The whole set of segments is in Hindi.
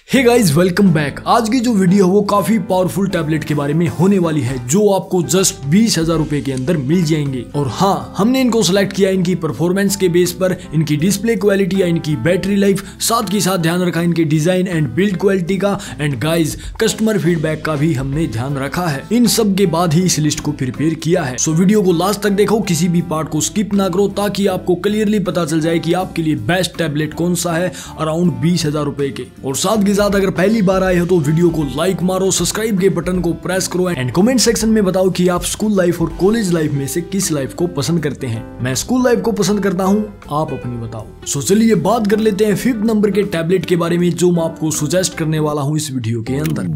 Hey guys, welcome back. आज की जो वीडियो है वो काफी पावरफुल टैबलेट के बारे में होने वाली है जो आपको जस्ट 20,000 रुपए के अंदर मिल जाएंगे। और हाँ, हमने इनको सिलेक्ट किया इनकी परफॉर्मेंस के बेस पर, इनकी डिस्प्ले क्वालिटी या इनकी बैटरी लाइफ, साथ ही साथ ध्यान रखा इनके डिजाइन एंड बिल्ड क्वालिटी का, एंड गाइस कस्टमर फीडबैक का भी हमने ध्यान रखा है। इन सब के बाद ही इस लिस्ट को प्रिपेयर किया है। सो वीडियो को लास्ट तक देखो, किसी भी पार्ट को स्किप ना करो, ताकि आपको क्लियरली पता चल जाए कि आपके लिए बेस्ट टैबलेट कौन सा है अराउंड 20,000 रुपए के। और साथ ही साथ अगर पहली बार आए हो तो वीडियो को लाइक मारो, सब्सक्राइब के बटन को प्रेस करो एंड कमेंट सेक्शन में बताओ कि आप स्कूल लाइफ और कॉलेज लाइफ में से किस लाइफ को पसंद करते हैं। मैं स्कूल लाइफ को पसंद करता हूं, आप अपनी बताओ। सो चलिए बात कर लेते हैं 5th नंबर के टैबलेट के बारे में जो मैं आपको सजेस्ट करने वाला हूं इस वीडियो के अंदर।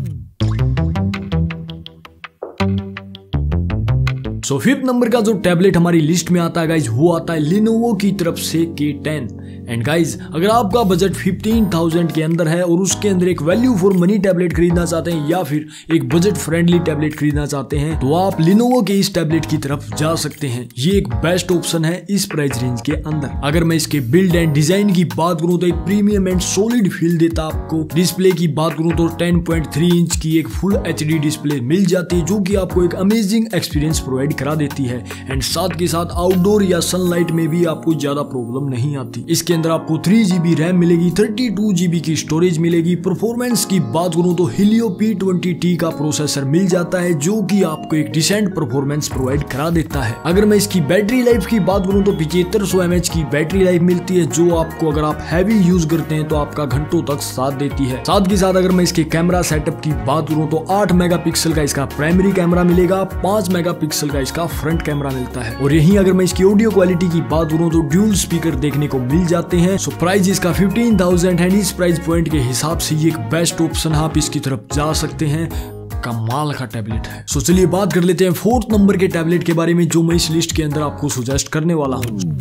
सो 5th नंबर का जो टैबलेट हमारी लिस्ट में आता है गाइज, वो आता है Lenovo की तरफ से K10। एंड गाइज, अगर आपका बजट 15,000 के अंदर है और उसके अंदर एक वैल्यू फॉर मनी टैबलेट खरीदना चाहते हैं या फिर एक बजट फ्रेंडली टैबलेट खरीदना चाहते हैं तो आप Lenovo के इस टैबलेट की तरफ जा सकते हैं। ये एक बेस्ट ऑप्शन है इस प्राइस रेंज के अंदर। अगर मैं इसके बिल्ड एंड डिजाइन की बात करूं तो एक प्रीमियम एंड सॉलिड फील देता आपको। डिस्प्ले की बात करूं तो 10.3 इंच की एक फुल HD डिस्प्ले मिल जाती है जो कि आपको एक अमेजिंग एक्सपीरियंस प्रोवाइड करा देती है। एंड साथ के साथ आउटडोर या सनलाइट में भी आपको ज्यादा प्रॉब्लम नहीं आती। इसके अंदर आपको 3GB रैम मिलेगी, 32GB की स्टोरेज मिलेगी। परफॉर्मेंस की बात करूं तो Helio P20T का प्रोसेसर मिल जाता है जो कि आपको एक डिसेंट परफॉर्मेंस प्रोवाइड करा देता है। अगर मैं इसकी बैटरी लाइफ की बात करूं तो 7500 mAh की बैटरी लाइफ मिलती है जो आपको अगर आप हैवी यूज करते हैं तो आपका घंटों तक साथ देती है। साथ ही साथ अगर मैं इसके कैमरा सेटअप की बात करूं तो 8 मेगापिक्सल का इसका प्राइमरी कैमरा मिलेगा, 5 मेगापिक्सल का इसका फ्रंट कैमरा मिलता है। और यहीं अगर मैं इसकी ऑडियो क्वालिटी की बात करूं तो ड्यूल स्पीकर देखने को मिल जाते हैं। सो प्राइस इसका 15,000 है। इस प्राइस पॉइंट के हिसाब से ये एक बेस्ट ऑप्शन है, आप इसकी तरफ जा सकते हैं। कमाल का टैबलेट है। सो चलिए बात कर लेते हैं 4th नंबर के टैबलेट के बारे में जो मैं इस लिस्ट के अंदर आपको सजेस्ट करने वाला हूँ।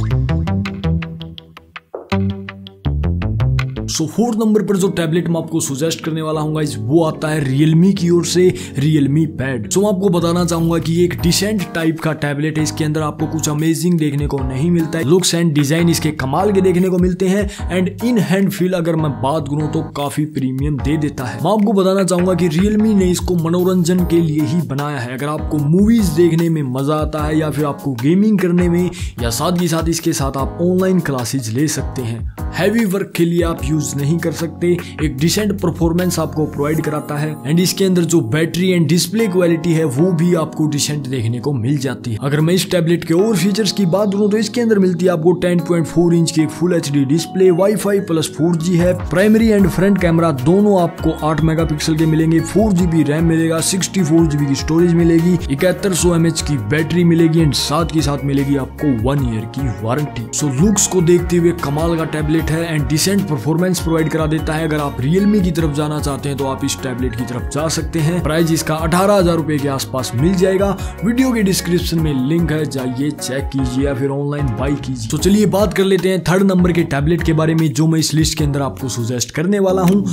सो 4th नंबर पर जो टैबलेट मैं आपको सजेस्ट करने वाला हूँ गाइस, वो आता है Realme की ओर से Realme Pad। सो मैं आपको बताना चाहूंगा कि ये एक डिसेंट टाइप का टैबलेट है। इसके अंदर आपको कुछ अमेजिंग देखने को नहीं मिलता है। लुक्स एंड डिजाइन इसके कमाल के देखने को मिलते हैं एंड इन हैंड फील अगर मैं बात करूं तो काफी प्रीमियम दे देता है। मैं आपको बताना चाहूंगा कि Realme ने इसको मनोरंजन के लिए ही बनाया है। अगर आपको मूवीज देखने में मजा आता है या फिर आपको गेमिंग करने में, या साथ ही साथ इसके साथ आप ऑनलाइन क्लासेज ले सकते हैं। हैवी वर्क के लिए आप यूज नहीं कर सकते। एक डिसेंट परफॉर्मेंस आपको प्रोवाइड कराता है एंड इसके अंदर जो बैटरी एंड डिस्प्ले क्वालिटी है वो भी आपको डिसेंट देखने को मिल जाती है। अगर मैं इस टैबलेट के और फीचर्स की बात करूं तो इसके अंदर मिलती है आपको 10.4 इंच की full HD display, Wi-Fi plus 4G है। प्राइमरी एंड फ्रंट कैमरा दोनों आपको 8 मेगापिक्सल के मिलेंगे, 4GB रैम मिलेगा, 64GB की स्टोरेज मिलेगी, 7100 mAh की बैटरी मिलेगी एंड साथ ही साथ मिलेगी आपको 1 ईयर की वारंटी। सो लुक्स को देखते हुए कमाल का टैबलेट है एंड डिसेंट परफॉर्मेंस प्रोवाइड करा देता है। अगर आप Realme की तरफ जाना चाहते हैं तो आप इस टैबलेट की तरफ जा सकते हैं। प्राइस इसका 18,000 रुपए के आसपास मिल जाएगा। वीडियो के डिस्क्रिप्शन में लिंक है, जाइए चेक कीजिए या फिर ऑनलाइन बाय कीजिए। तो चलिए बात कर लेते हैं 3rd नंबर के टैबलेट के बारे में जो मैं इस लिस्ट के अंदर आपको सजेस्ट करने वाला हूं।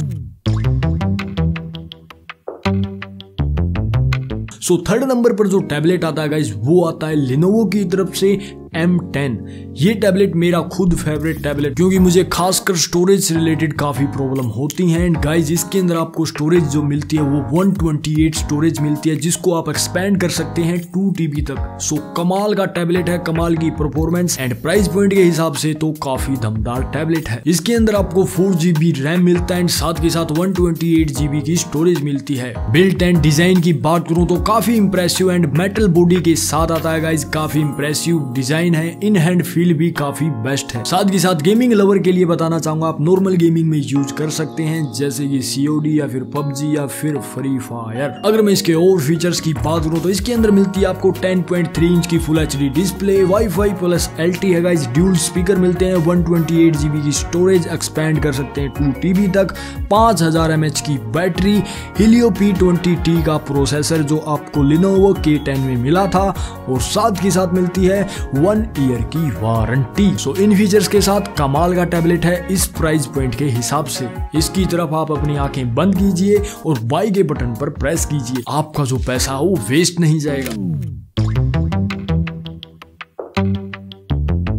सो 3rd नंबर पर जो टैबलेट आता है गाइस, वो आता है Lenovo की तरफ से M10। ये टैबलेट मेरा खुद फेवरेट टैबलेट, क्योंकि मुझे खासकर स्टोरेज से रिलेटेड काफी प्रॉब्लम होती हैं। एंड गाइस, इसके अंदर आपको स्टोरेज जो मिलती है वो 128 स्टोरेज मिलती है जिसको आप एक्सपेंड कर सकते हैं 2TB तक। सो कमाल का टैबलेट है, कमाल की परफॉर्मेंस एंड प्राइस पॉइंट के हिसाब से तो काफी दमदार टैबलेट है। इसके अंदर आपको 4GB रैम मिलता है एंड साथ के साथ 128GB की स्टोरेज मिलती है। बिल्ट एंड डिजाइन की बात करूं तो काफी इंप्रेसिव एंड मेटल बॉडी के साथ आता है गाइस। काफी इंप्रेसिव डिजाइन है, इन हैंड फील भी काफी बेस्ट है। साथ ही साथ गेमिंग लवर के लिए बताना चाहूंगा, आप नॉर्मल गेमिंग में यूज कर सकते हैं जैसे कि COD या फिर PUBG या फिर फ्री फायर। अगर मैं इसके और फीचर्स की बात करूं तो इसके अंदर मिलती है आपको 10.3 इंच की full HD display, Wi-Fi plus LTE है गाइस, ड्यूल स्पीकर मिलते हैं, 128GB की स्टोरेज एक्सपेंड कर सकते हैं 2TB तक, 5000 mAh की बैटरी, Helio P20T का प्रोसेसर जो आपको Lenovo K10 में मिला था, और साथ ही साथ मिलती है 1 ईयर की वारंटी। सो इन फीचर्स के साथ कमाल का टैबलेट है इस प्राइस पॉइंट के हिसाब से। इसकी तरफ आप अपनी आंखें बंद कीजिए और बाय के बटन पर प्रेस कीजिए, आपका जो पैसा वो वेस्ट नहीं जाएगा।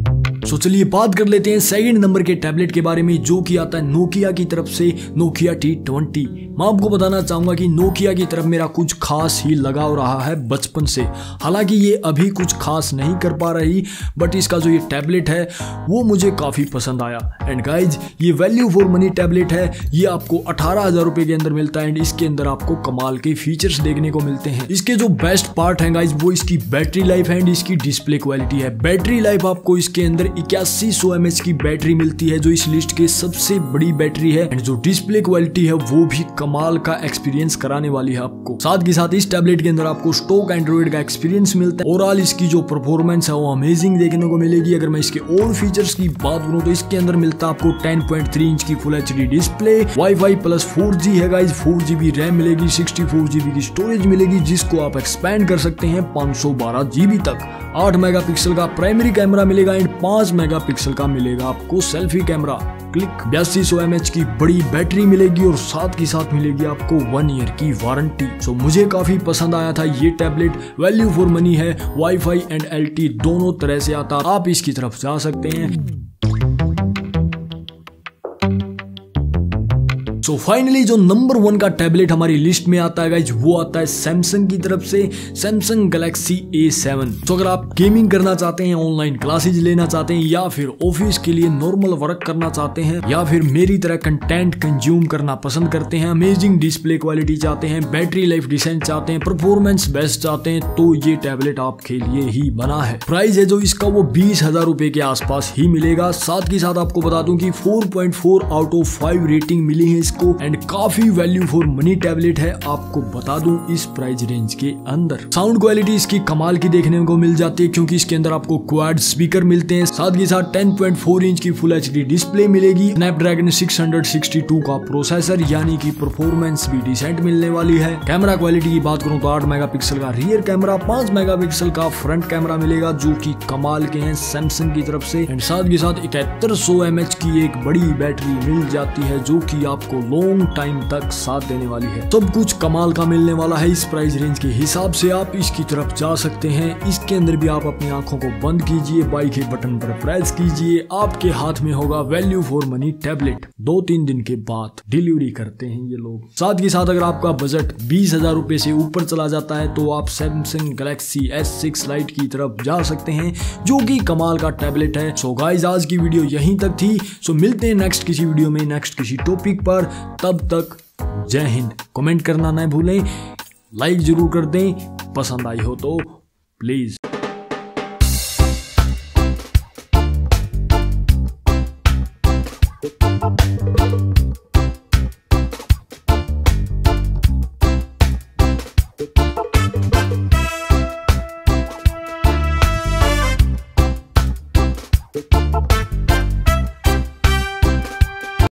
सो चलिए बात कर लेते हैं सेकंड नंबर के टैबलेट के बारे में, जो कि आता है नोकिया की तरफ से, नोकिया T20। मैं आपको बताना चाहूंगा कि नोकिया की तरफ मेरा कुछ खास ही लगाव रहा है बचपन से। हालांकि ये अभी कुछ खास नहीं कर पा रही, बट इसका जो ये टैबलेट है वो मुझे काफी पसंद आया। एंड गाइज ये वैल्यू फॉर मनी टैबलेट है, ये आपको 18,000 रुपए के अंदर मिलता है। एंड इसके अंदर आपको कमाल के फीचर्स देखने को मिलते हैं। इसके जो बेस्ट पार्ट है गाइज वो इसकी बैटरी लाइफ एंड इसकी डिस्प्ले क्वालिटी है। बैटरी लाइफ आपको इसके अंदर 8100 mAh की बैटरी मिलती है, जो इस लिस्ट के सबसे बड़ी बैटरी है। एंड जो डिस्प्ले क्वालिटी है वो भी कमाल का एक्सपीरियंस कराने वाली है आपको। साथ ही साथ इस टैबलेट के अंदर आपको स्टॉक एंड्रॉइड का एक्सपीरियंस मिलता है। ओवरऑल इसकी जो परफॉर्मेंस है वो अमेजिंग देखने को मिलेगी। अगर मैं इसके और फीचर्स की बात करूं तो इसके अंदर मिलता है आपको 10.3 इंच की full HD display, wifi plus 4G है गाइज, 4GB रैम मिलेगी, 64GB की स्टोरेज मिलेगी, जिसको आप एक्सपैंड कर सकते हैं 512GB तक। 8 मेगापिक्सल का प्राइमरी कैमरा मिलेगा एंड 5 मेगापिक्सल का मिलेगा आपको सेल्फी कैमरा। क्लिक 8200 mAh की बड़ी बैटरी मिलेगी और साथ ही साथ मिलेगी आपको 1 ईयर की वारंटी। सो मुझे काफी पसंद आया था ये टैबलेट। वैल्यू फॉर मनी है, वाईफाई एंड LTE दोनों तरह से आता, आप इसकी तरफ जा सकते हैं। सो फाइनली जो नंबर 1 का टैबलेट हमारी लिस्ट में आता है गाइज वो आता है सैमसंग की तरफ से, सैमसंग गैलेक्सी A7। तो अगर आप गेमिंग करना चाहते हैं, ऑनलाइन क्लासेज लेना चाहते हैं, या फिर ऑफिस के लिए नॉर्मल वर्क करना चाहते हैं, या फिर मेरी तरह कंटेंट कंज्यूम करना पसंद करते हैं, अमेजिंग डिस्प्ले क्वालिटी चाहते हैं, बैटरी लाइफ डिसेंट चाहते हैं, परफॉर्मेंस बेस्ट चाहते हैं, तो ये टैबलेट आपके लिए ही बना है। प्राइस है जो इसका वो 20,000 रुपए के आसपास ही मिलेगा। साथ ही साथ आपको बता दूं कि 4.4 आउट ऑफ 5 रेटिंग मिली है इसको। एंड काफी वैल्यू फॉर मनी टैबलेट है, आपको बता दूं इस प्राइस रेंज के अंदर। साउंड क्वालिटी इसकी कमाल की देखने को मिल जाती है, क्योंकि इसके अंदर आपको क्वाड स्पीकर मिलते हैं। साथ ही साथ 10.4 इंच की फुल HD डिस्प्ले मिलेगी, स्नैपड्रैगन 662 का प्रोसेसर, यानी कि परफॉर्मेंस भी डिसेंट मिलने वाली है। कैमरा क्वालिटी की बात करूं तो 8 मेगापिक्सल का रियर कैमरा, 5 मेगापिक्सल का फ्रंट कैमरा मिलेगा, जो कि कमाल के हैं सैमसंग की तरफ से। एंड साथ ही साथ 7100 mAh की एक बड़ी बैटरी मिल जाती है, जो कि आपको लॉन्ग टाइम तक साथ देने वाली है। सब कुछ कमाल का मिलने वाला है। इस प्राइस रेंज के हिसाब से आप इसकी तरफ जा सकते हैं। इसके अंदर भी आप अपनी आंखों को बंद कीजिए, बाई के बटन पर प्रेस कीजिए, आपके हाथ में होगा वैल्यू फॉर मनी टैबलेट। 2-3 दिन के बाद डिलीवरी करते हैं ये लोग। साथ ही साथ अगर आपका बजट 20,000 रुपए से ऊपर चला जाता है तो आप सैमसंग गैलेक्सी S6 लाइट की तरफ जा सकते हैं, जो कि कमाल का टैबलेट है। सो गाइज आज की वीडियो यहीं तक थी। सो मिलते हैं नेक्स्ट किसी वीडियो में, नेक्स्ट किसी टॉपिक पर। तब तक जय हिंद। कमेंट करना ना भूलें, लाइक जरूर कर दें, पसंद आई हो तो प्लीज।